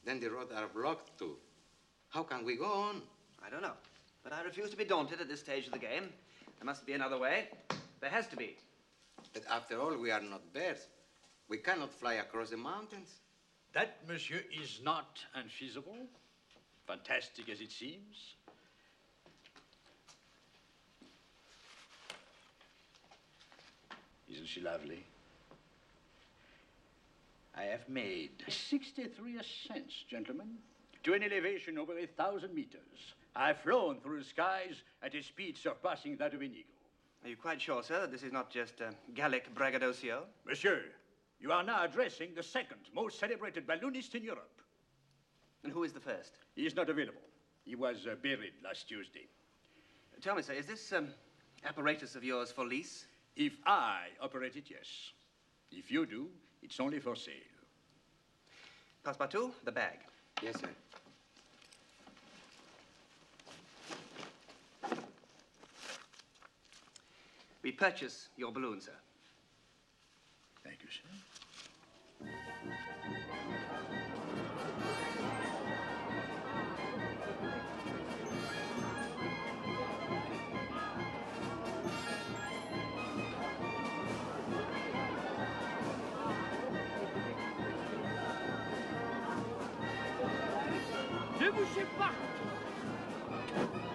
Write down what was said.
Then the roads are blocked too. How can we go on? I don't know. But I refuse to be daunted at this stage of the game. There must be another way. There has to be. But after all, we are not bears. We cannot fly across the mountains. That, monsieur, is not unfeasible, fantastic as it seems. Isn't she lovely? I have made 63 ascents, gentlemen, to an elevation over 1,000 meters. I've flown through the skies at a speed surpassing that of an eagle. Are you quite sure, sir, that this is not just Gallic braggadocio? Monsieur, you are now addressing the second most celebrated balloonist in Europe. And who is the first? He is not available. He was buried last Tuesday. Tell me, sir, is this apparatus of yours for lease? If I operate it, yes. If you do, it's only for sale. Passepartout, the bag. Yes, sir. We purchase your balloon, sir. Thank you, sir. Ne bougez pas!